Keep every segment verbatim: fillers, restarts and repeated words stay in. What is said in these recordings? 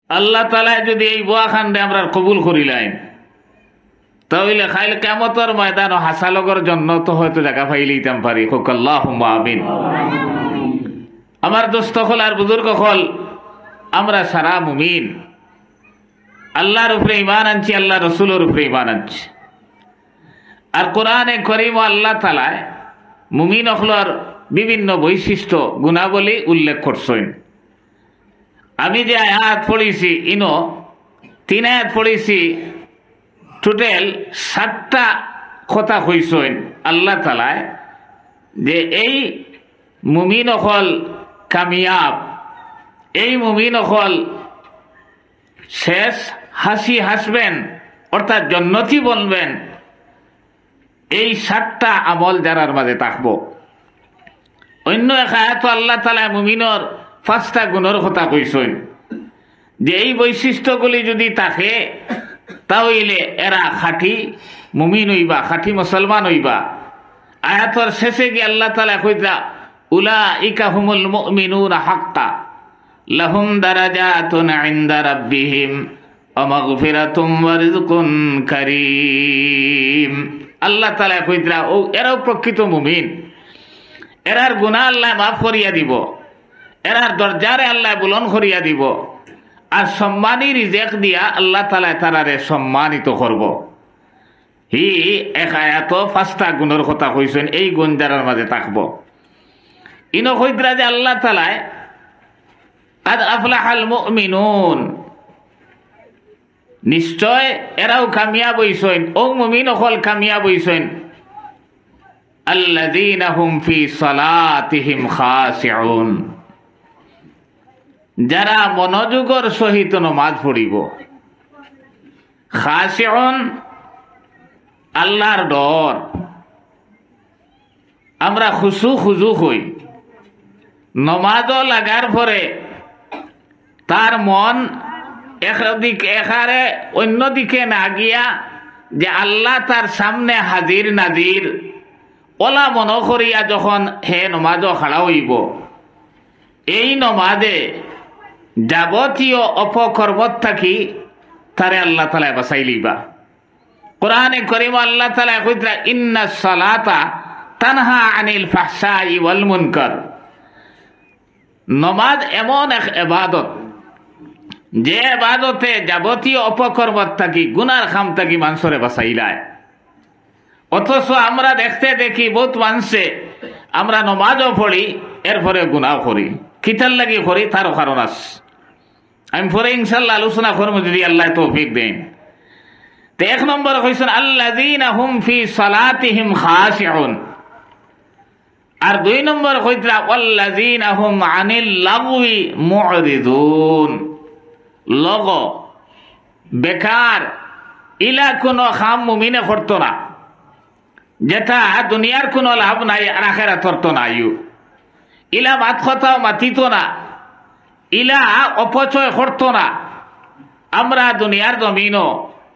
আল্লাহ তাআলা যদি এই বোয়া খান্ডে আমরা কবুল করিলাম তাহলে খাইল কিয়ামতের ময়দান হাসালগর জন্য তো হয়তো জায়গা পাইলেইতাম পারি। হোক আল্লাহুম্মা আমিন। আমার দোস্ত হল আর বুজুর্গ হল, আমরা সারা মুমিন আল্লাহর উপরে ঈমান আনছি, আল্লাহ রসুলের উপরে ঈমান আনছি। আর কোরআনে কারীম আল্লাহ তাআলা মুমিন হলর বিভিন্ন বৈশিষ্ট্য গুণাবলী উল্লেখ করছেন। আমি যে আয়াত পড়েছি ইনো তিন আয়াত পড়েছি, টোটাল সাতটা কথা কইছেন আল্লাহ তাআলা যে এই মুমিন হল কামিয়াব, এই মুমিন হল শেষ হাসি হাসবেন অর্থাৎ জান্নাতি বলবেন। এই সাতটা আমল যারার মাঝে থাকবো। অন্য এক আয়াত আল্লাহ তাআলা মুমিনের পাঁচটা গুণের কথা কইছেন যে এই বৈশিষ্ট্যগুলি যদি থাকে তাহলে এরা খাঁটি মুমিন হইবা, খাঁটি মুসলমান হইবা। আয়াতর শেষে গিয়ে আল্লাহ তাআলা কইতা উলাইকা হুমুল মুমিনুনা হাক্কা লাহুম দারাজাতুন ইনদা রাব্বিহিম ওয়া মাগফিরাতুম ওয়া রিজকুন কারীম। আল্লাহ তাআলা কইতা ও এরাও প্রকৃত মুমিন, এরার গুনাহ আল্লাহ মাফ করিয়া দিব, এরার দরজারে আল্লাহ বুলন্দ করিয়া দিব, আর সম্মানী রিজেক দিয়া আল্লাহ তাআলা তারারে সম্মানিত করব। হি এক আয়াত পাঁচটা গুণের কথা কইছেন, এই গুণ যারার মাঝে থাকবো। ইনো কইতরা যে আল্লাহ তাআলা কাদ আফলাহাল মুমিনুন, নিশ্চয় এরাও কামিয়াব হইছেন, ও মুমিন হল কামিয়াব হইছেন। আল্লাযীনা হুম ফি সালাতিহিম খাশিউন, যারা মনোযোগের সহিত নামাজ পড়িব। খাশিউন আল্লাহর ডর, আমরা খুশু খুজু হই নমাজও লাগার পরে তার মন একদিকে এখারে অন্যদিকে না গিয়া যে আল্লাহ তার সামনে হাজির নাজির ওলা মন করিয়া যখন হে নমাজও খাড়া হইব, এই নমাজে যাবতীয় অপকর্মত থাকি তারে আল্লাহ তাআলা বাঁচাই লইবা। কোরআনে কারীম আল্লাহ তাআলা কইতা ইন্নাস সালাতা তানহা আনিল ফাহশাই ওয়াল মুনকার। নমাজ এমন এক ইবাদত যে ইবাদতে যাবতীয় অপকর্মত থাকি গুনার খাম থাকি মানুষরে বাঁচাইলায়। অথচ আমরা দেখতে দেখি বহুত মানুষে আমরা নমাজও পড়ি এরপরে গুনাহ করি। কিতার লাগি করি তারও কারণ আছে, আমি পরে ইনশাআল্লাহ আলোচনা করব যদি আল্লাহ তৌফিক দেন। তো এক নম্বর কইছেন আল্লাযীনা হুম ফি সালাতিহিম খাশিউন, আর দুই নম্বর কইতরা ওয়াল্লাযীনা হুম আনিল লাগওয়ি মুরিদুন। লগ বেকার ইলা কোনো খাম মুমিনে করতো না, যেটা দুনিয়ার কোনো লাভ নাই আর আখিরাতর তো নাইও। ইলা মাত কথাও মাতিত না, ইলা অপচয় করতো না। আমরা দুনিয়ার জমিনও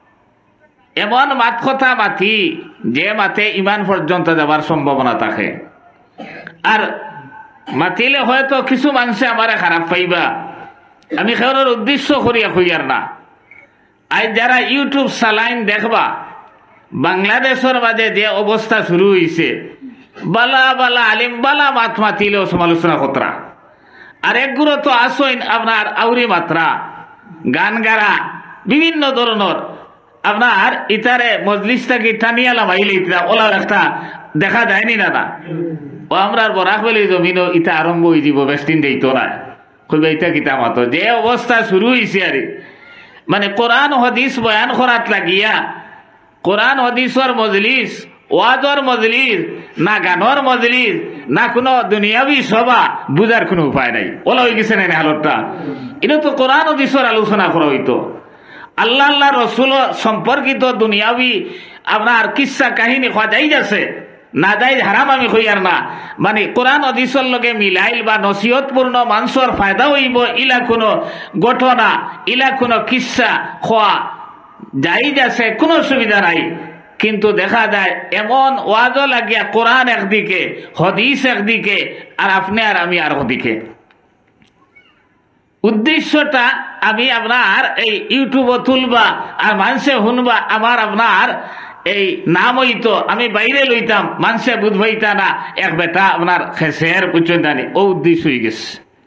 এমন মাত কথা মাতি যে মাতে ইমান পর্যন্ত যাবার সম্ভাবনা থাকে। আর মাতিলে হয়তো কিছু মানুষে আমারে খারাপ পাইবা, আমি খেয়ার উদ্দেশ্য করিয়া খুঁজার না। আজ যারা ইউটিউব চালাইন দেখবা বাংলাদেশের মাঝে যে অবস্থা শুরু হয়েছে, বালা বালা আলিম বালা মাত মাতিলেও সমালোচনা কতরা, আর একগুলো তো আসইন আপনার আউরি মাত্রা গান গারা বিভিন্ন ধরনের আপনার ইতারে মজলিসটাকে টানিয়ালাম আইলে ইতরা ওলা একটা দেখা যায়নি না না ও আমরা বরাক বলি জমিনও ইটা আরম্ভ হয়ে যাব বেস্টিন দেইতো না কইবা ইটা কিতা মাতো যে অবস্থা শুরু হয়েছে আরে মানে কোরআন হাদিস বয়ান করাত লাগিয়া কোরআন হাদিসর মজলিস ওয়াজর মজলিস না গানর মজলিস না কোনো দুনিয়াবি সভা বুঝার কোনো উপায় নাই। ওলা হয়ে গেছে না হালতটা। এটা তো কোরআন হাদিসর আলোচনা করা হইতো, আল্লাহ আল্লাহ রসুল সম্পর্কিত দুনিয়াবি আপনার কিসা কাহিনী হওয়া যাই যাচ্ছে না যাই হারাম আমি হইয়ার না, মানে কোরআন হাদিসের লগে মিলাইল বা নসিহতপূর্ণ মানুষের ফায়দা হইব ইলা কোনো ঘটনা ইলা কোনো কিসা খোয়া যাই যাচ্ছে কোনো সুবিধা নাই। কিন্তু দেখা যায় এমন ওয়াজও লাগিয়া কোরআন একদিকে হাদিস একদিকে আর আপনি আর আমি আর ওদিকে। উদ্দেশ্যটা আমি আপনার এই ইউটিউবে তুলবা আর মানুষে শুনবা আমার আপনার এই নাম হইতো আমি বাইরে লইতাম মানুষে বুঝবাইতা না এক বেটা আপনার খেসের পুচন্দানি ও উদ্দেশ্য হয়ে গেছে।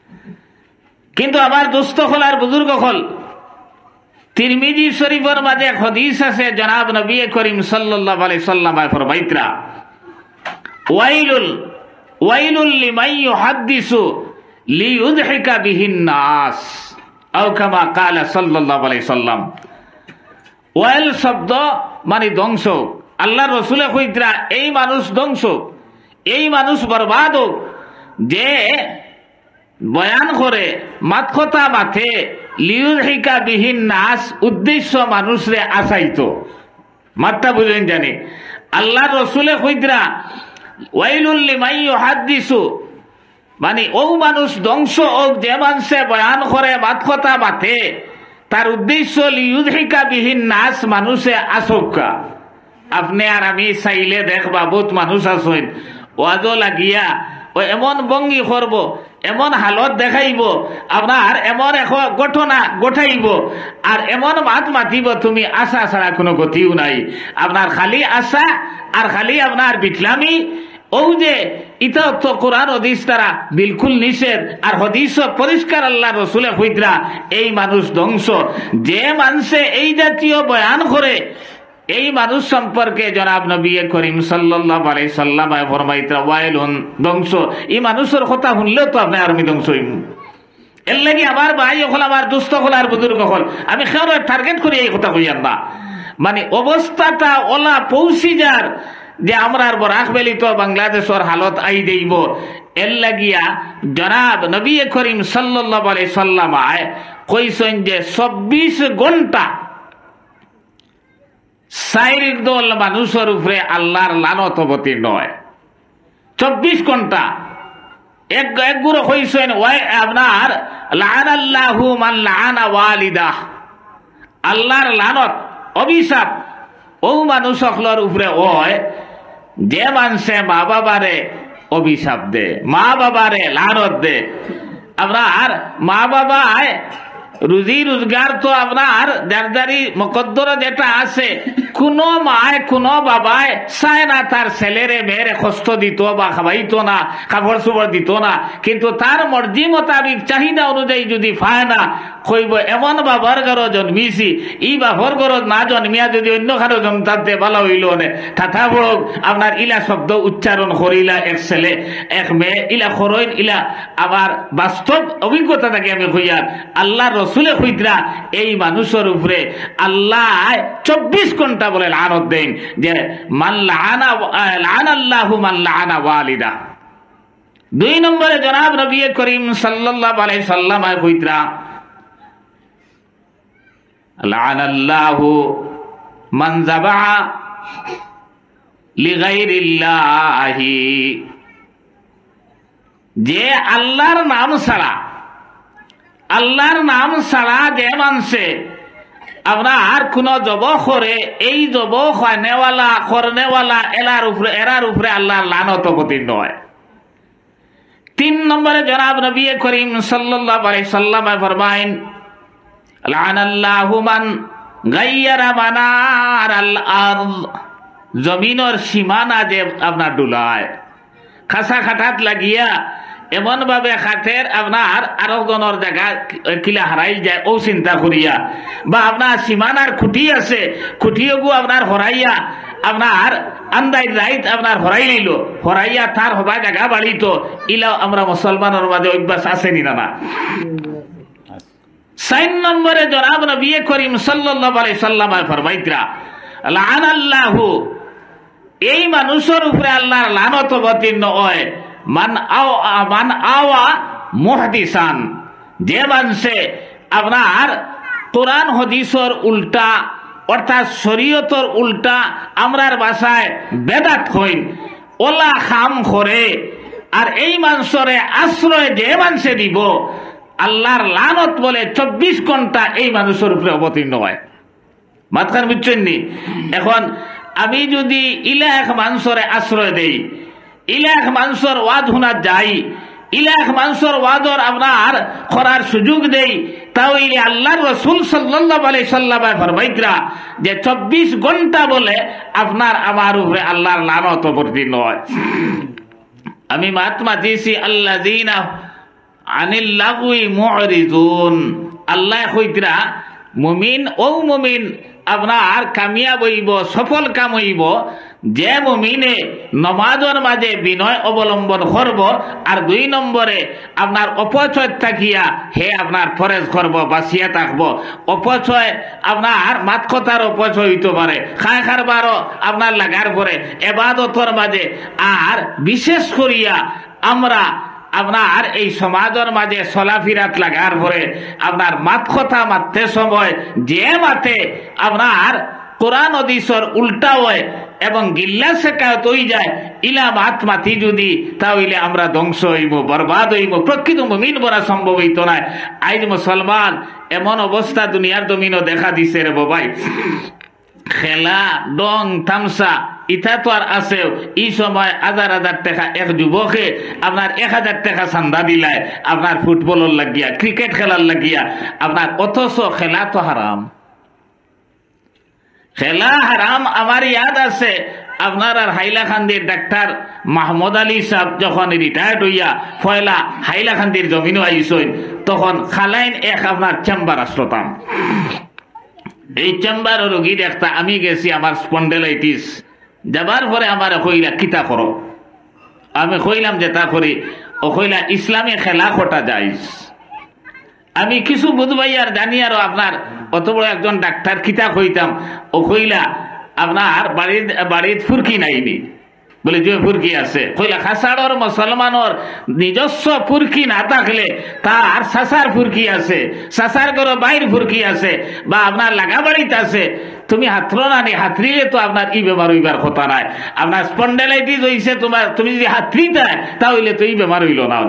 কিন্তু আমার দোস্ত হল আর বুজুর্গ হল তিরমিজি শরীফের মাঝে এক হাদিস আছে জনাব নবী করিম সাল্লাল্লাহু আলাইহি সাল্লাম ফরমাইতরা ওয়াইলুল ওয়াইলুল লিমান ইউহাদ্দিসু লিইউযহিকা বিহিন নাস আও কামা ক্বালা সাল্লাল্লাহু আলাইহি সাল্লাম। ওয়াইল শব্দ মানে ধ্বংস। আল্লাহর রাসূলে কইতরা এই মানুষ ধ্বংস, এই মানুষ বরবাদ হোক যে বয়ান করে মাত কথা মাথে লিউযহিকা বিহিন নাস উদ্দেশ্য মানুষরে আসাইতো। মাত্রা বুঝেন জানি আল্লাহর রাসূলে কইতরা ওয়াইলুল লিমান ইউহাদ্দিসু মানে ও মানুষ ধ্বংস হোক যে মানুষে বয়ান করে মাত কথা মাথে তার উদ্দেশ্য লিউযহিকা বিহিন নাস মানুষে আসক্কা। আপনি আর আমি চাইলে দেখবা বহুত মানুষ আছেন ওয়াজ লাগিয়া ও এমন ভঙ্গি করব এমন হালত দেখাইব আপনার এমন এক ঘটনা ঘটাইব আর এমন মাত মাতিব তুমি আশা ছাড়া কোনো গতিও নাই। আপনার খালি আশা আর খালি আপনার বিটলামি ও যে ইটা তো কোরআন হাদিস তারা বিলকুল নিষেধ আর হাদিস পরিষ্কার আল্লাহ রাসূলে কইতরা এই মানুষ ধ্বংস। যে মানুষে এই জাতীয় বয়ান করে এই মানুষ সম্পর্কে জনাব নবী করিম সাল্লাল্লাহু আলাইহি সাল্লাম ফরমাইতরা ওয়াইলুন ধ্বংস। এই মানুষের কথা শুনলেও তো আপনি আর আমি ধ্বংস হইম। এর লাগি আমার ভাই হল আমার দুস্থ হল আর বুজুর্গ হল আমি খেয়ে টার্গেট করি এই কথা কইয়ান না মানে অবস্থাটা ওলা পৌঁছি যার যে আমরা বরাক বেলি তো বাংলাদেশের হালত আই দেব। এর লাগিয়া জনাব নবী করিম সাল্লাল্লাহু আলাইহি সাল্লাম কইছেন যে চব্বিশ ঘন্টা চার দল মানুষের উপরে আল্লাহর লানত অবতীর্ণ নয়। চব্বিশ ঘন্টা এক একগুলো কইছেন ওয়াই আপনার লাআনাল্লাহু মান লাআনা ওয়ালিদাহ আল্লাহর লানত অভিশাপ ও মানুষ সকলের উপরে হয় যে মানুষে মা বাবারে অভিশাপ দে মা বাবারে লানত দে। আপনার মা বাবায় রুজি রোজগার তো আপনার দারদারি মকদ্দরা যেটা আছে কোনো মায় কোনো বাবায় চায় না তার ছেলেরে মেয়েরে কষ্ট দিত বা খাওয়াইতো না কাপড় চোপড় দিত না, কিন্তু তার মর্জি মোতাবিক চাহিদা অনুযায়ী যদি পায় না কইব এমন বাবার ঘরও জন্মিছি ই বাবার ঘরত না জন্মিয়া যদি অন্য কারো জন্মতাতে ভালো হইল নে ঠাঠা বড় আপনার ইলা শব্দ উচ্চারণ করিলা এক ছেলে এক মেয়ে ইলা খরইন ইলা আবার বাস্তব অভিজ্ঞতা থেকে আমি কইয়ার আল্লাহ রসুলে কইতরা এই মানুষের উপরে আল্লাহ চব্বিশ ঘন্টা বলে লানত দেন যে মান লাআনা লাআনাল্লাহু মান লাআনা ওয়ালিদা। দুই নম্বরে জনাব নবী করিম সাল্লাল্লাহু আলাইহি সাল্লাম কইতরা লাআনাল্লাহু মান যাবাহা লিগাইরিল্লাহি যে আল্লাহর নাম ছাড়া আল্লাহর নাম ছাড়া যে মানছে আপনার কোন জব করে এই জব খানেওয়ালা করনেওয়ালা এলার উপরে এরার উপরে আল্লাহর লানত অবতীর্ণ হয়। তিন নম্বরে জনাব নবী করিম সাল্লাল্লাহু আলাইহি সাল্লাম ফরমায়েন লাআনাল্লাহু মান গায়্যারা মানারাল আরদ জমিনের সীমানা যে আপনার ডুলায় খাসা খাটাত লাগিয়া এমন ভাবে খাটের আপনার আরো জনের জায়গা কিলা হারাই যায় ও চিন্তা করিয়া বা আপনার সীমানার খুঁটি আছে খুঁটিও আপনার হরাইয়া আপনার আন্দাই রাইত আপনার হরাই নিল হরাইয়া তার হবা জায়গা বাড়িত ইলাও আমরা মুসলমানের মাঝে অভ্যাস আছে নি না। চার নম্বরে জনাব নবী করিম সাল্লাল্লাহু আলাইহি সাল্লাম ফরমাইতরা লাআনাল্লাহু এই মানুষের উপরে আল্লাহর লানত অবতীর্ণ হয় মান আও মান আওয়া মুহদিসান যে মানুষে আপনার কোরআন হাদিসের উল্টা অর্থাৎ শরীয়তের উল্টা আমরার ভাষায় বেদাত হইন ওলা খাম করে আর এই মানুষরে আশ্রয় যে মানুষে দিব আল্লাহর লানত বলে চব্বিশ ঘন্টা এই মানুষের উপরে অবতীর্ণ হয়। মাতখান বুঝছেন নি? এখন আমি যদি ইলা এক মানুষরে আশ্রয় দেই ইলা এক মানুষের ওয়াজ শোনা যাই ইলাখ মানুষের ওয়াদর আপনার করার সুযোগ দেই, তাহলে আল্লাহর রাসূল সাল্লাল্লাহু আলাইহি সাল্লাম ফরমাইতরা যে চব্বিশ ঘন্টা বলে আপনার আমার উপরে আল্লাহর লানত অবতীর্ণ হয়। আমি মাতমা দিয়েছি আল্লাযীনা আনিল লাগwi মুরিদুন, আল্লাহ কইতরা মুমিন ও মুমিন আপনার কামিয়াব হইব, সফল কাম হইব যে মুমিনে নমাজের মাঝে বিনয় অবলম্বন করব, আর দুই নম্বরে আপনার অপচয় থাকিয়া হে আপনার ফরেজ করব, বাঁচিয়া থাকব। অপচয় আপনার মাত কথার অপচয় হইতে পারে, খায় খারবারও আপনার লাগার পরে এবাদতর মাঝে, আর বিশেষ করিয়া আমরা আপনার এই সমাজের মাঝে চলাফিরাত লাগার পরে আপনার মাত কথা মারতে সময় যে মাতে আপনার কোরআন হাদিসের উল্টা হয় এবং গিল্লা শেখায়ত হয়ে যায়, ইলা মাত মাতি যদি, তাহলে আমরা ধ্বংস হইব, বরবাদ হইব, প্রকৃত মুমিন বলা সম্ভব হইত না। আজ মুসলমান এমন অবস্থা দুনিয়ার জমিনও দেখা দিছে রে বাবাই, খেলা ডং তামসা ইটা তো আর আছে। এই সময় হাজার হাজার টাকা এক যুবকে আপনার এক হাজার টাকা চান্দা দিলায় আপনার ফুটবলের লাগিয়া, ক্রিকেট খেলার লাগিয়া আপনার, অথচ খেলা তো হারাম, খেলা হারাম। আমার ইয়াদ আছে আপনার আর হাইলাকান্দির ডাক্তার মাহমুদ আলী সাহেব যখন রিটায়ার্ড হইয়া পয়লা হাইলাকান্দির জমিনও আইসইন, তখন খালাইন এক আপনার চেম্বার আসলতাম। এই চেম্বার রোগী দেখতা আমি গেছি আমার স্পন্ডেলাইটিস, যাবার পরে আমার কইলা কিতা করো, আমি কইলাম যে তা করি, ও কইলা ইসলামে খেলা খোটা যায়। আমি কিছু বুঝবাই আর জানি, আর আপনার অত বড় একজন ডাক্তার কিতা কইতাম, ও কইলা আপনার বাড়ির বাড়ির ফুরকি নাইনি, বলে যে ফুরকি আছে, কইলা খাসাড়র মুসলমানর নিজস্ব ফুরকি না থাকলে তার সাসার ফুরকি আছে, সাসার ঘরে বাইর ফুরকি আছে, বা আপনার লাগা বাড়িতে আছে, তুমি হাতর না নি, হাতরিলে তো আপনার ই বেমার হইবার কথা নাই। আপনার স্পন্ডেলাইটিস হইছে তোমার, তুমি যদি হাতরি দেয় তাহলে তো এই বেমার হইল না।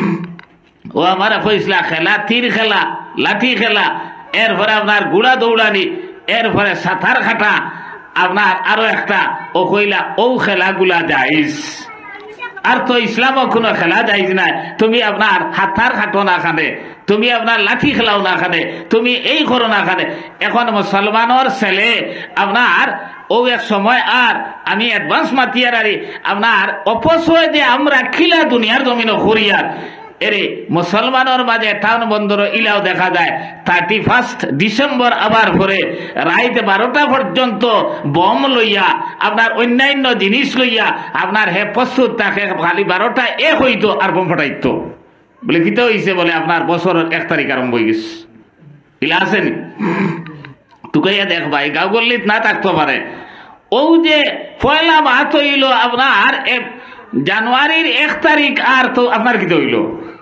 ও আমার কইসলা খেলা, তীর খেলা, লাঠি খেলা, এরপরে আপনার গুড়া দৌড়ানি, এরপরে সাঁতার কাটা, আপনার আরো একটা ও কইলা ও খেলাগুলা যাইজ। আর তো ইসলামও কোনো খেলা যাইজ নাই, তুমি আপনার হাতার খাটো না খানে, তুমি আপনার লাঠি খেলাও না খানে, তুমি এই করো না খানে। এখন মুসলমানের ছেলে আপনার ও এক সময়, আর আমি অ্যাডভান্স মাতিয়ার আরি আপনার অপচয় যে আমরা খিলা দুনিয়ার জমিন করিয়ার, এরে মুসলমানের মাঝে টাউন বন্দর ইলাও দেখা যায় থার্টি ফার্স্ট ডিসেম্বর আবার পরে রাইতে বারোটা পর্যন্ত বম লইয়া আপনার অন্যান্য জিনিস লইয়া আপনার হে প্রস্তুত থাকে, খালি বারোটা এক হইতো আর বম ফাটাইতো। বলে কিতা হইছে, বলে আপনার বছরের এক তারিখ আরম্ভ হয়ে গেছে। ইলা আছেন তুকাইয়া দেখ ভাই, গাঁও গল্লিত না থাকতে পারে। ও যে পয়লা মাস হইল আপনার জানুয়ারির এক তারিখ, আর তো আপনার কিতা হইল,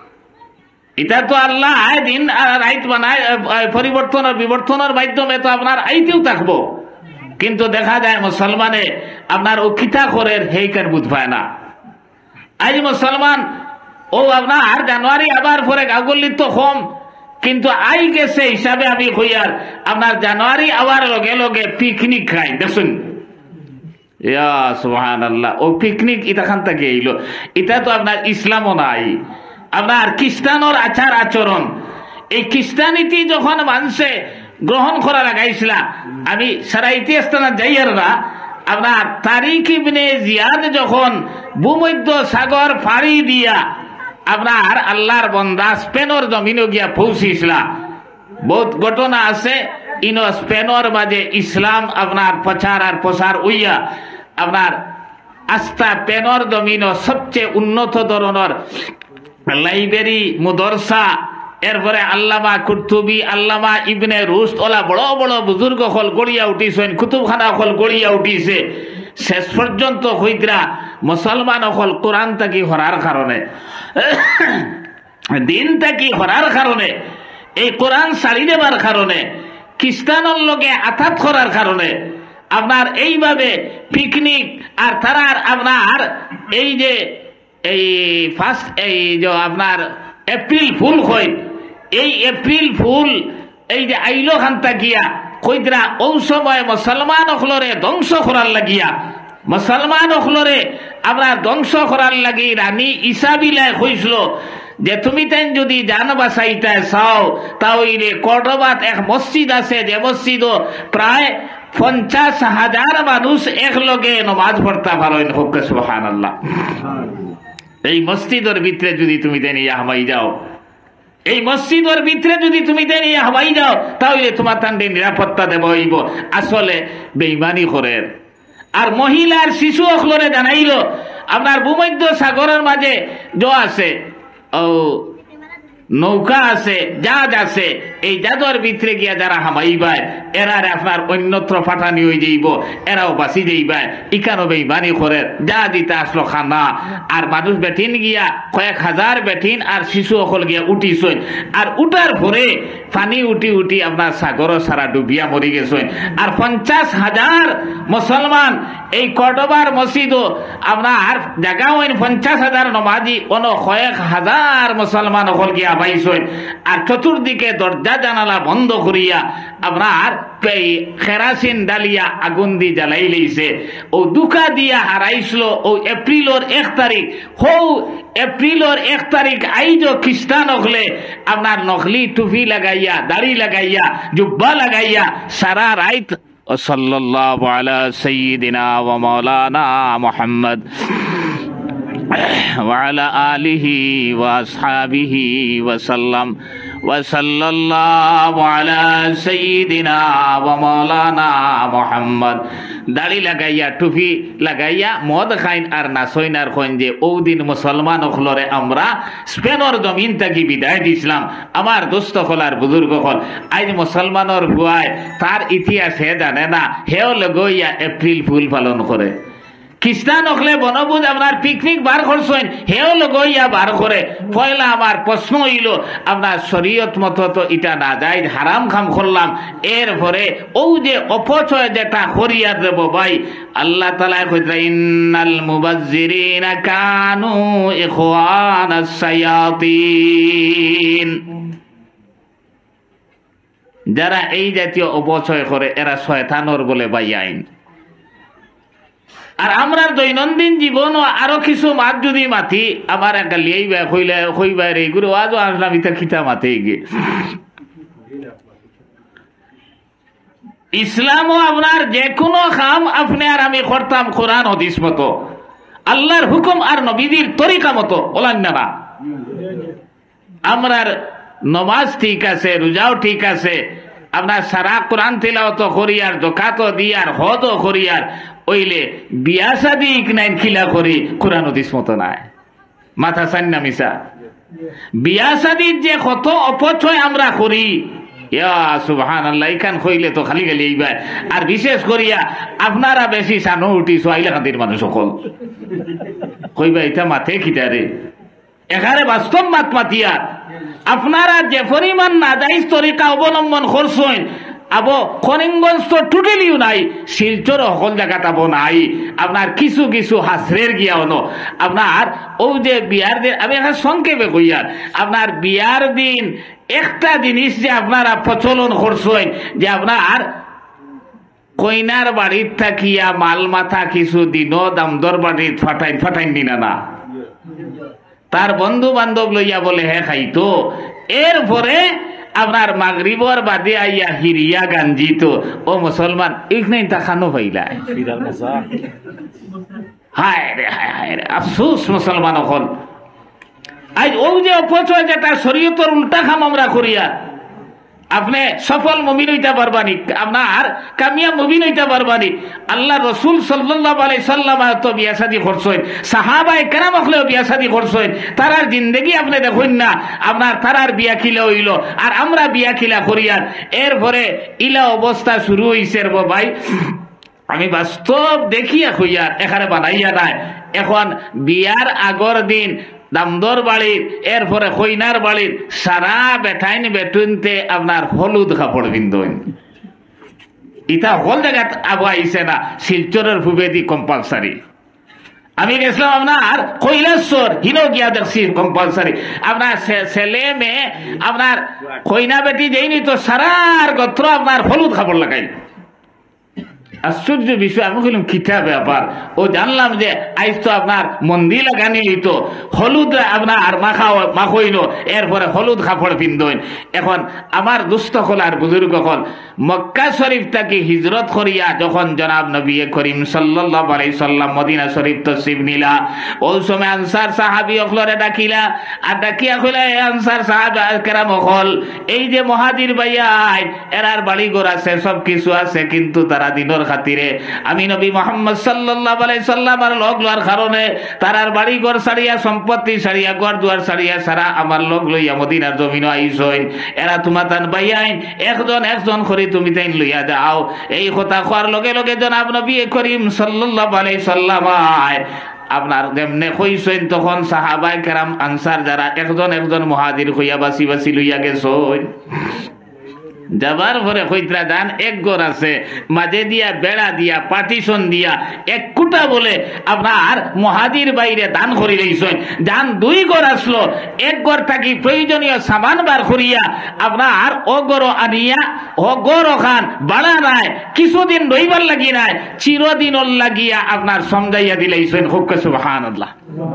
এটা তো আল্লাহ দিন রাইত বানায়, পরিবর্তনের বিবর্তনের মাধ্যমে তো আপনার আইতেও থাকবো, কিন্তু দেখা যায় মুসলমানে আপনার ও কিতা করে হেইকার বুঝ পায় না। আজ মুসলমান ও আপনার জানুয়ারি আবার পরে গাগল্লি তো কম, কিন্তু আই গেছে হিসাবে আমি কইয়ার আপনার জানুয়ারি আবার লগে লগে পিকনিক খাই, দেখুন ইয়া সুবহানাল্লাহ। ও পিকনিক ইতাখান থেকে এলো, এটা তো আপনার ইসলামও নাই। আপনার খ্রিস্টানোর আচার আচরণ, এই খ্রিস্টানিটি যখন মানুষে গ্রহণ করা লাগাইছিল, আমি সারা ইতিহাসটা যাইয়ার না, আপনার তারিক ইবনে জিয়াদ যখন ভূমধ্য সাগর ফাড়ি দিয়া আপনার আল্লাহর বন্দা স্পেনের জমিনে গিয়া পৌঁছিছিল, বহুত ঘটনা আছে। ইনো স্পেনের মাঝে ইসলাম আপনার প্রচার আর প্রসার হইয়া আপনার আস্থা পেনর জমিন সবচেয়ে উন্নত ধরনের লাইব্রেরি মুদরসা, এরপরে আল্লামা কুতুবি, আল্লামা ইবনে রুশদ ওলা বড় বড় বুজুর্গ হল গড়িয়া উঠিছেন, কুতুবখানা হল গড়িয়া উঠিছে। শেষ পর্যন্ত হইতরা মুসলমান হল কোরআন থাকি হরার কারণে, দিন থাকি হরার কারণে, এই কোরআন ছাড়ি দেবার কারণে, খ্রিস্টানের লগে আঘাত করার কারণে আপনার এইভাবে পিকনিক আর তারার আপনার এই যে এই ফার্স্ট এই যে আপনার এপ্রিল ফুল হয়, এই এপ্রিল ফুল এই যে আইলো খান্তা গিয়া কইতরা ও সময় মুসলমান অখলরে ধ্বংস করার লাগিয়া, মুসলমান অখলরে আপনার ধ্বংস করার লাগি রানী ইসাবিলায় কইছিল যে তুমি তেন যদি জান বাঁচাইতে চাও তাহলে কর্ডোবাত এক মসজিদ আছে, যে মসজিদ প্রায় পঞ্চাশ হাজার মানুষ একলগে নমাজ পড়তে পারেন। হোক সুবহানাল্লাহ। এই মসজিদের ভিতরে যদি তুমি তেন ইয়া হামাই যাও, এই মসজিদের ভিতরে যদি তুমি তেন ইয়া হামাই যাও তাহলে তোমার তান্ডে নিরাপত্তা দেব হইব। আসলে বেঈমানি করে। আর মহিলার শিশু অখলরে জানাইল আপনার ভূমধ্য সাগরের মাঝে জ আছে, ও নৌকা আছে, জাহাজ আছে, এই জাহাজের ভিতরে গিয়া যারা হামাইবায় এরারে আপনার অন্যত্র ফাটানি হয়ে যাইব, এরাও বাঁচি যাইবায়। ইকানো বেঈমানি করে জাহাজ দিতে আসলো খানা, আর মানুষ বেঠিন গিয়া কয়েক হাজার বেঠিন আর শিশু অকল গিয়া উঠিছইন, আর উঠার পরে পানি উঠি উঠি আপনার সাগর সারা ডুবিয়া মরি গেছেন। আর পঞ্চাশ হাজার মুসলমান এই কর্ডোবার মসজিদও আপনার জায়গা হইন পঞ্চাশ হাজার নমাজি অন কয়েক হাজার মুসলমান অকল গিয়া বাইছইন। আর চতুর্দিকে দরজা জানালা বন্ধ করিয়া আপনার কেরাসিন ডালিয়া আগুন দি জ্বালাই লইছে। ও দুকা দিয়া হারাইছিল ও এপ্রিলর এক তারিখ, হৌ এপ্রিলর এক তারিখ আইজ খ্রিস্টান হলে আপনার নকলি টুপি লাগাইয়া, দাড়ি লাগাইয়া, জুব্বা লাগাইয়া সারা রাত সাল্লাল্লাহু আলা সাইয়্যিদিনা ওয়া মাওলানা মুহাম্মদ وعلى آله وأصحابه وسلم وصلى الله على سيدنا ومولانا محمد দাড়ি লাগাইয়া টুপি লাগাইয়া মদ খাইন আর নাচইন আর কইন যে ও দিন মুসলমান হলরে আমরা স্পেনের জমিন থাকি বিদায় দিছিলাম। আমার দোস্ত হল আর বুজুর্গ হল আজ মুসলমানের ভুয়ায় তার ইতিহাস হে জানে না, হেও লগইয়া এপ্রিল ফুল পালন করে। খ্রিস্টান হলে বনভোজ আপনার পিকনিক বার করছেন, হেও লগইয়া বার করে। পয়লা আমার প্রশ্ন হইল আপনার শরীয়ত মতো তো এটা না যায়, হারাম খাম করলাম। এরপরে ও যে অপচয় যেটা করিয়া দেব ভাই, আল্লাহ তাআলা কইরা ইন্নাল মুবাজ্জিরিনা কানু ইখওয়ানাস শায়াতিন, যারা এই জাতীয় অপচয় করে এরা শয়তানর বলে ভাই আইন। আর আমরা দৈনন্দিন জীবন আরো কিছু মাত যদি মাতি আমার একটা লিয়েই হইলে হইবা রে গুরু আজও আসলাম ইতা খিতা মাতে গিয়ে। ইসলামও আপনার যে কোনো কাম আপনি আর আমি করতাম কোরআন হাদিস মতো, আল্লাহর হুকুম আর নবীজির তরিকা মতো, বলেন না? আমরার নমাজ ঠিক আছে, রোজাও ঠিক আছে, আপনার সারা কোরআন তিলাওয়াত করি আর যাকাতও দি আর হজও করি, আর ওইলে বিয়া শাদী ইকনাইন খিলা করি কোরআন হাদিস মতো নাই। মাথা চান না মিশা? বিয়া শাদীর যে কত অপচয় আমরা করি, ইয়া সুবহানাল্লাহ, ইখান কইলে তো খালি খালি এইবা। আর বিশেষ করিয়া আপনারা বেশি সানো উঠিছো আইলা খাতির মানুষ সকল কইবা এটা মাথে খিটারে এখানে বাস্তব মাত মাতিয়া আপনারা যে পরিমাণ নাজাইজ তরিকা অবলম্বন করছেন, আবো করিমগঞ্জ তো টোটালিও নাই, শিলচর সকল জায়গাত আবো নাই। আপনার কিছু কিছু হাসরের গিয়া হলো আপনার ও যে বিয়ার দিন, আমি এখন সংক্ষেপে কইয়ার, আপনার বিয়ার দিন একটা জিনিস যে আপনারা প্রচলন করছেন যে আপনার কইনার বাড়ির থাকিয়া মাল মাথা কিছু দিনও দামদর বাড়ির ফাটাইন ফাটাইন দিনা না, তার বন্ধু বান্ধব লইয়া বলে হে খাইতো। এরপরে আপনার মাগরিবর বাদে আইয়া হিরিয়া গাঞ্জি তো ও মুসলমান এইখানে তাকানো পাইলা। হায় রে হায় হায় রে আফসোস মুসলমান হল। আজ ও যে অপচয় যেটা শরীয়তের উল্টা খাম আমরা করিয়া, আপনি সফল মুমিন হইতে পারবানি, আপনার কামিয়াব মুমিন হইতে পারবানি। আল্লাহ রসুল সাল্লাল্লাহু আলাইহি সাল্লাম তো বিয়া শাদী করছেন, সাহাবায়ে কেরাম হলেও বিয়া শাদী করছেন, তারার জিন্দেগি আপনি দেখুন না আপনার তারার বিয়া খিলা হইল আর আমরা বিয়া খিলা করিয়ার। এরপরে ইলা অবস্থা শুরু হইছে রে ভাই, আমি বাস্তব দেখিয়া কইয়ার এখানে বানাইয়া নাই। এখন বিয়ার আগর দিন দামদর বাড়ির, এরপরে কইনার বাড়ির সারা বেঠাইন বেটুনতে আপনার হলুদ কাপড় বিন্দুন, ইটা হল জায়গা আবু আইসে না, শিলচরের ফুবেদি কম্পালসারি। আমি গেছিলাম আপনার কৈলাসর, হিনো গিয়া দেখছি কম্পালসারি। আপনার ছেলে মেয়ে আপনার কইনা বেটি যেইনি তো সারার গোত্র আপনার হলুদ কাপড় লাগাই। আশ্চর্য বিষয়, আমি বললাম কিতা ব্যাপার। ও জানলাম যে আইস তো আপনার মন্দির লাগানি হইত, হলুদ আপনার মাখা মাখইল, এরপরে হলুদ কাপড় পিন্ধইন। এখন আমার দুস্থ হল আর বুজুর্গ হল, মক্কা শরীফ থেকে হিজরত করিয়া যখন জনাব নবী করিম সাল্লাল্লাহু আলাইহি সাল্লাম মদিনা শরীফ তশরিফ নিলা, ওই সময় আনসার সাহাবী অখলরে ডাকিলা, আর ডাকিয়া কইলা এই আনসার সাহাবা কেরাম হল, এই যে মহাজির ভাইয়া এরার বাড়ি ঘর আছে, সব কিছু আছে, কিন্তু তারা দিনের খাতিরে আমি নবী মুহাম্মদ সাল্লাল্লাহু আলাইহি সাল্লামের লগ লওয়ার কারণে তারার বাড়ি ঘর ছাড়িয়া, সম্পত্তি ছাড়িয়া, ঘর দুয়ার ছাড়িয়া সারা আমার লগ লইয়া মদিনার জমিন আইসইন। এরা তোমার তান বাইয়াইন, একজন একজন করে তুমি তাইন লইয়া যাও। এই কথা কোয়ার লগে লগে জনাব নবী করিম সাল্লাল্লাহু আলাইহি সাল্লাম আপনার যেমনে কইছেন, তখন সাহাবায়ে কেরাম আনসার যারা একজন একজন মুহাজির হইয়া বাসি বাসি লইয়া গেছইন। যাবার পরে কইতরা যান এক ঘর আছে, মাঝে দিয়া বেড়া দিয়া পার্টিশন দিয়া এক কুটা বলে আপনার মহাজির বাইরে দান করি লইছেন। যান দুই ঘর আসলো, এক ঘর থাকি প্রয়োজনীয় সামান বার করিয়া আপনার ও গড় আনিয়া ও গড় খান বাড়া নাই, কিছুদিন রইবার লাগি নাই, চিরদিন লাগিয়া আপনার সমঝাইয়া দিলাইছেন। খুব সুবহানাল্লাহ।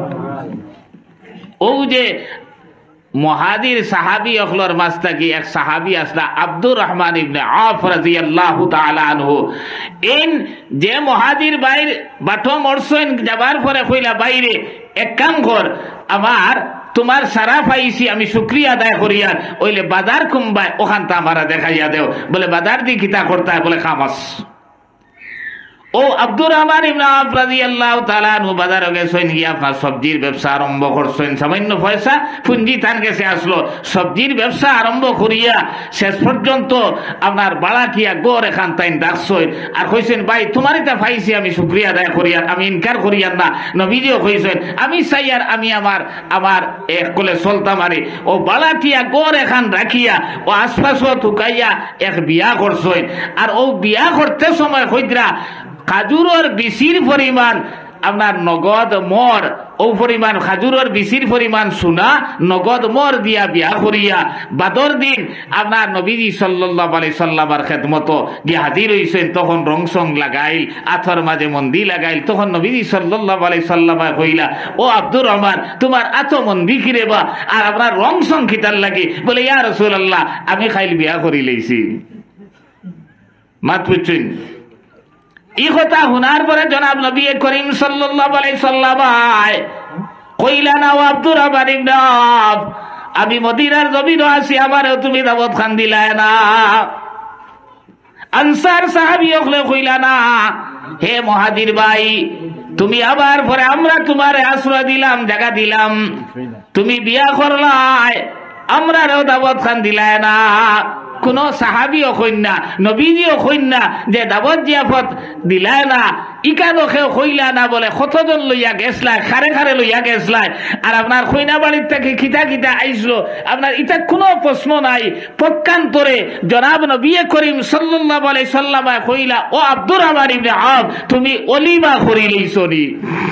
ও যে মুহাজির সাহাবী অখলর মাঝ থাকি এক সাহাবী আসলা আব্দুর রহমান ইবনে আওফ রাদিয়াল্লাহু তাআলা আনহু। ইন যে মুহাজির বাইর বাটো মরছেন, যাবার পরে কইলা বাইরে এক কাম কর, আমার তোমার সারা পাইছি আমি শুকরিয়া আদায় করিয়া, ওইলে বাজার কুম্বাই ওখানটা আমারা দেখাইয়া দেও। বলে বাজার দি কিতা করতে হয়? বলে খামাস। ও আব্দুর রহমান ইবনে আওফ রাদিয়াল্লাহু তাআলা আনহু বাজারে গেছেন, গিয়া আপনার সবজির ব্যবসা আরম্ভ করছেন। সামান্য পয়সা পুঁজি তান গেছে আসলো, সবজির ব্যবসা আরম্ভ করিয়া শেষ পর্যন্ত আপনার বাড়াটিয়া গড় এখান তাইন ডাকছেন আর কইছেন, ভাই তোমার এটা পাইছি আমি শুকরিয়া আদায় করিয়া, আমি ইনকার করিয়ার না। নবীজিও কইছেন আমি চাই আর আমি আমার আমার এক কোলে চলতাম আরে। ও বাড়াটিয়া গড় এখান রাখিয়া ও আশপাশও ঢুকাইয়া এক বিয়া করছেন। আর ও বিয়া করতে সময় কইতরা খাজুরের বিচির পরিমাণ আপনার নগদ মর, ও পরিমাণ খাজুরের বিচির পরিমাণ সোনা নগদ মর দিয়া বিয়া করিয়া বাদর দিন আপনার নবীজি সাল্লাল্লাহু আলাইহি সাল্লামের খেদমত গিয়া হাজির হইছেন। তখন রং সং লাগাইল, আথর মাঝে মন্দি লাগাইল। তখন নবীজি সাল্লাল্লাহু আলাইহি সাল্লাম কইলা, ও আব্দুর রহমান তোমার আতো মন্দি কিরে বা, আর আপনার রং সং খিতার লাগে? বলে ইয়া রাসূলুল্লাহ আমি খাইল বিয়া করি লইছি। মাত বুঝছেন? এই কথা শোনার পরে জনাব নবী করিম সাল্লাল্লাহু আলাইহি সাল্লাম কইলা, না ও আব্দুর রহমান ইবনে আওফ, আমি মদিনার জমিনও আছি, আমারও তুমি দাওয়াত খান দিলাই না। আনসার সাহাবী হলে কইলা, না হে মুহাজির ভাই, তুমি আবার পরে আমরা তোমারে আশ্রয় দিলাম, জায়গা দিলাম, তুমি বিয়া করলাই, আমরাও দাওয়াত খান দিলাই না। কোন সাহাবীও কইনা, নবীজিও কইনা যে দাওয়াত জিয়াফত দিলাই না, ইকানো কেউ কইলা না। বলে কতজন লইয়া গেছলাই, খারে খারে লইয়া গেছলাই, আর আপনার কইনা বাড়ির থেকে খিতা খিতা আইসলো, আপনার এটা কোনো প্রশ্ন নাই। পক্ষান্তরে জনাব নবী করিম সাল্লাল্লাহু আলাইহি সাল্লাম কইলা, ও আব্দুর রহমান ইবনে আওফ তুমি অলিমা করি লইছনি।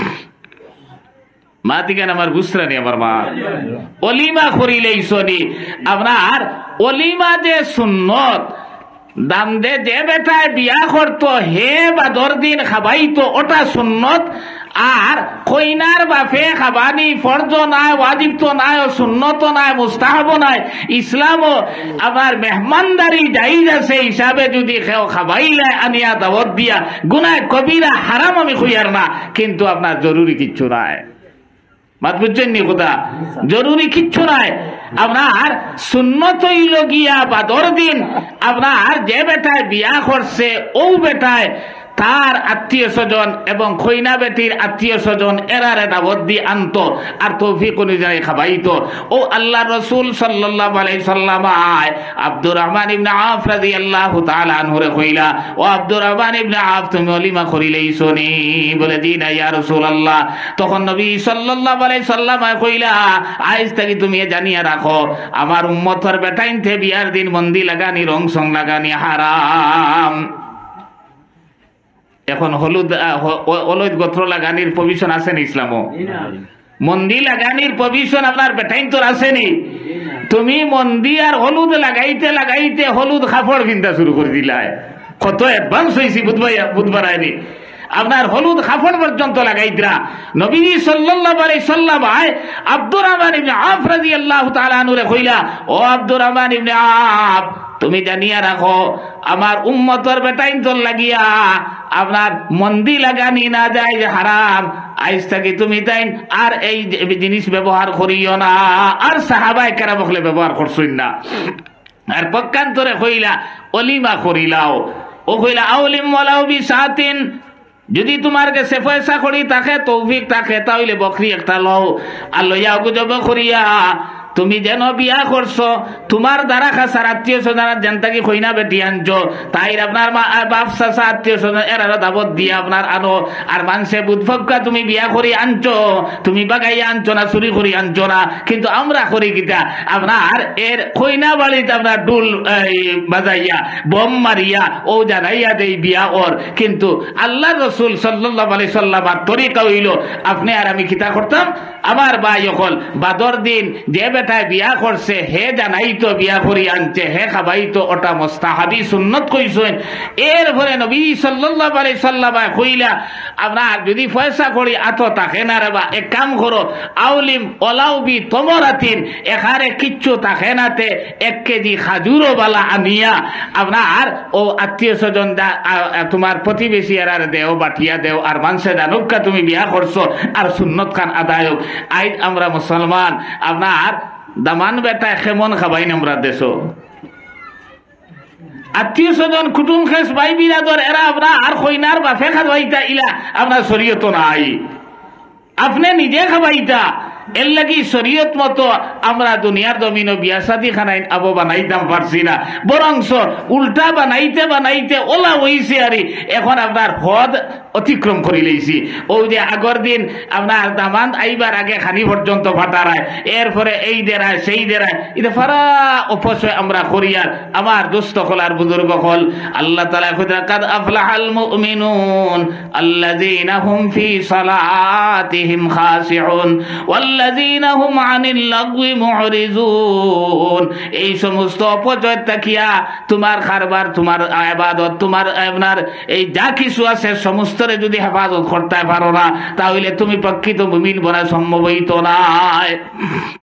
মা দিকেন আমার বুঝরানি, আমার মা অলিমা করিলেই শনি। আপনার অলিমা যে সুন্নত, দাম দে যে বেটায় বিয়া করতো হে বাদর দিন খাবাইতো, ওটা সুন্নত। আর কইনার বাপে খাবানি ফরজ নাই, ওয়াজিব তো নাই, সুন্নত নাই, মুস্তাহাব নাই। ইসলামও আমার মেহমানদারি জায়েজ আছে হিসাবে যদি কেউ খাবাইলে আনিয়া দাওয়াত দিয়া, গুনাহ কবিরা হারাম আমি কইয়ার না, কিন্তু আপনার জরুরি কিচ্ছু নাই। মাত বুঝছেন নি কথা? জরুরি কিচ্ছু নাই। আপনার সুন্নত হইল গিয়া বাদর দিন আপনার যে বেটায় বিয়া করছে ও বেটায় তার আত্মীয় স্বজন এবং খৈনা বেটির আত্মীয় স্বজন এরারে দাওয়াত দি আনতো আর তৌফিক অনুযায়ী খাবাইতো। ও আল্লাহ রসুল সাল্লাল্লাহু আলাইহি সাল্লাম আব্দুর রহমান ইবনে আওফ রাদিয়াল্লাহু তাআলা আনহুরে কইলা, ও আব্দুর রহমান ইবনে আওফ তুমি ওলিমা করিলেইছো নি? বলে জি না ইয়া রাসূলুল্লাহ। তখন নবী সাল্লাল্লাহু আলাইহি সাল্লাম কইলা, আজ থেকে তুমি জানিয়া রাখো আমার উম্মতের বেটাইনতে বিয়ার দিন মন্দি লাগানি, রং সং লাগানি হারাম। এখন হলুদ হলুদ গোত্র লাগানির প্রভিশন আছেন ইসলামও? মন্দি লাগানির প্রভিশন আপনার বেটাইন তোর আসেনি। তুমি মন্দি আর হলুদ লাগাইতে লাগাইতে হলুদ কাপড় কিনতে শুরু করে দিলাই। কত অ্যাডভান্স হয়েছি বুধবার বুধবার আইনি আপনার হলুদ কাফন পর্যন্ত লাগাইতরা নবীজি সাল্লাল্লাহু আলাইহি সাল্লাম আয় আব্দুর রহমান ইবনে আওফ রাদিয়াল্লাহু তাআলা আনহু কইলা, ও আব্দুর রহমান ইবনে আওফ, তুমি জানিয়া রাখো আমার উম্মতর বেটাইন তোর লাগিয়া আপনার মন্দি লাগানি না যায় যে হারাম, আইজ থাকি তুমি তাই আর এই জিনিস ব্যবহার করিও না। আর সাহাবায়ে কেরাম বলে ব্যবহার করছই না। আর পক্ষান্তরে কইলা অলিমা করিলাও, ও কইলা আউলিম ওয়ালাউ বিসাতিন, যদি তোমার কাছে পয়সা করি থাকে তৌফিক থাকে তাহলে বকরি একটা লও, আর লইয়া গুজব করিয়া তুমি যেন বিয়া করছো তোমার দ্বারা খাসার আত্মীয় স্বজন জেনতাকি কইনা বেটি আনছো, তাই আপনার বাপ চাচা আত্মীয় স্বজন এর দাবত দিয়ে আপনার আনো, আর মানুষে বুধভক্কা তুমি বিয়া করি আনছো, তুমি বাগাইয়া আনছো না, চুরি করি আনছো না, কিন্তু আমরা করি কিতা আপনার এর কইনা বাড়িতে আপনার ডুল বাজাইয়া বম মারিয়া ও জানাইয়া দেই বিয়া ওর। কিন্তু আল্লাহ রসুল সাল্লাল্লাহু আলাইহি সাল্লামের তরিকা হইল আপনি আর আমি কিতা করতাম, আমার ভাই হল বাদর দিন যে বেটায় বিয়া করছে হে জানাইতো বিয়া করি আনছে হে খাবাইতো, ওটা মুস্তাহাবি সুন্নত কইছেন। এরপরে নবী সাল্লাল্লাহু আলাইহি সাল্লাম কইলা আপনার যদি পয়সা করি আতো তাকে না রে বা এক কাম করো, আউলিম ওলাউবি তোমরাতিন, এখানে কিচ্ছু তাকে নাতে এক কেজি খাজুরো বালা আনিয়া আপনার ও আত্মীয় স্বজন তোমার প্রতিবেশী এরার দেও বাটিয়া দেও, আর মানুষে জানুকা তুমি বিয়া করছো আর সুন্নত খান আদায়। আজ আমরা মুসলমান আপনার দামান বেটা খেমন খাবাই আমরা দেশ আত্মীয় স্বজন কুটুম খেস ভাই বিরাদর এরা আমরা আর কইনার বাফে খাবাইতা ইলা আপনার শরীয়ত নাই, আপনি নিজে খাবাইতা। এর লাগি শরীয়ত মতো আমরা দুনিয়ার জমিন বিয়া শাদী খানাই আবো বানাইতাম পারছি না, বরংস উল্টা বানাইতে বানাইতে ওলা হইছে আর এখন আপনার হদ অতিক্রম করে লইছি। ওই যে আগর দিন আপনার দামান আইবার আগে খানি পর্যন্ত ফাটারায়, এরপরে এই দেরায় সেই দেরায়, এটা ফারা অপচয় আমরা করি। আর আমার দুস্থ হল আর বুজুর্গ হল আল্লাহ তাআলা কইরা কাদ আফলাহাল মুমিনুন আল্লাযীনা হুম ফি সালাতিহিম খাশিউন ওয়াল্লাযীনা হুম আনিল লাগwi মুরিজুন। এই সমস্ত অপচয় তাকিয়া তোমার কারবার তোমার ইবাদত তোমার আপনার এই যা কিছু আছে সমস্ত যদি হেফাজত করতে পারো না তাহলে তুমি প্রকৃত মুমিন বলা সম্ভব হইতো না।